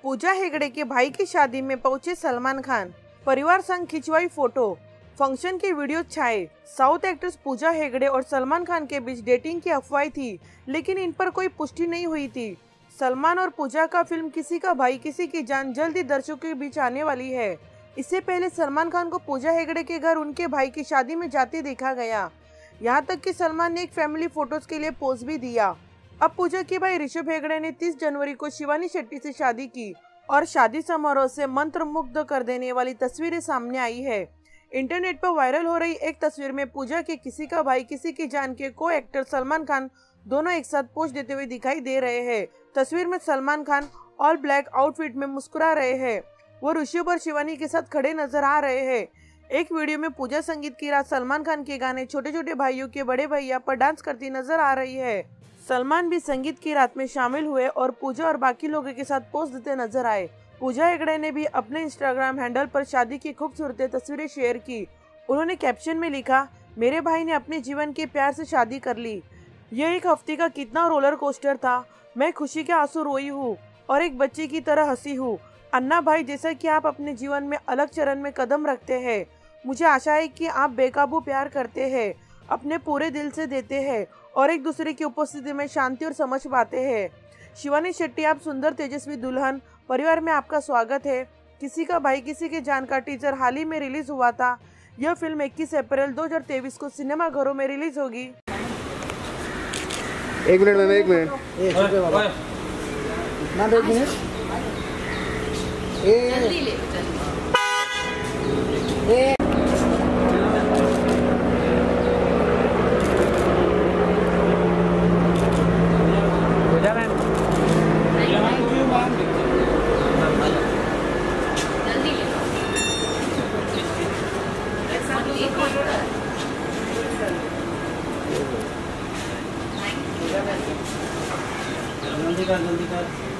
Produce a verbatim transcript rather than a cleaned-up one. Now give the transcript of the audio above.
पूजा हेगड़े के भाई की शादी में पहुंचे सलमान खान, परिवार संग खिंचवाई फोटो, फंक्शन के वीडियो छाए। साउथ एक्ट्रेस पूजा हेगड़े और सलमान खान के बीच डेटिंग की अफवाह थी, लेकिन इन पर कोई पुष्टि नहीं हुई थी। सलमान और पूजा का फिल्म किसी का भाई किसी की जान जल्द ही दर्शकों के बीच आने वाली है। इससे पहले सलमान खान को पूजा हेगड़े के घर उनके भाई की शादी में जाते देखा गया। यहाँ तक कि सलमान ने एक फैमिली फोटोज के लिए पोज भी दिया। अब पूजा के भाई ऋषभ हेगड़े ने तीस जनवरी को शिवानी शेट्टी से शादी की और शादी समारोह से मंत्रमुग्ध कर देने वाली तस्वीरें सामने आई है। इंटरनेट पर वायरल हो रही एक तस्वीर में पूजा के किसी का भाई किसी की जान के को एक्टर सलमान खान दोनों एक साथ पोज देते हुए दिखाई दे रहे हैं। तस्वीर में Salman Khan all black outfit में मुस्कुरा रहे हैं। वो ऋषभ और शिवानी के साथ खड़े नजर आ रहे हैं। एक वीडियो में पूजा संगीत की रात सलमान खान के गाने छोटे छोटे भाइयों के बड़े भैया पर डांस करती नजर आ रही है। सलमान भी संगीत की रात में शामिल हुए और पूजा और बाकी लोगों के साथ पोज देते नजर आए। पूजा हेगड़े ने भी अपने इंस्टाग्राम हैंडल पर शादी की खूबसूरत तस्वीरें शेयर की। उन्होंने कैप्शन में लिखा, मेरे भाई ने अपने जीवन के प्यार से शादी कर ली। यह एक हफ्ते का कितना रोलर कोस्टर था। मैं खुशी के आंसू रोई हूँ और एक बच्चे की तरह हंसी हूँ। अन्ना भाई, जैसा कि आप अपने जीवन में अलग चरण में कदम रखते हैं, मुझे आशा है कि आप बेकाबू प्यार करते हैं, अपने पूरे दिल से देते हैं और एक दूसरे की उपस्थिति में शांति और समझ पाते हैं। शिवानी शेट्टी, आप सुंदर तेजस्वी दुल्हन, परिवार में आपका स्वागत है। किसी का भाई किसी की जान का टीजर हाल ही में रिलीज हुआ था। यह फिल्म इक्कीस अप्रैल दो हज़ार तेईस को सिनेमा घरों में रिलीज होगी। एक मिनट में एक मिनट ना एक मिनट ए जल्दी ले जल्दी ए जल्दी जल्दी कर जल्दी कर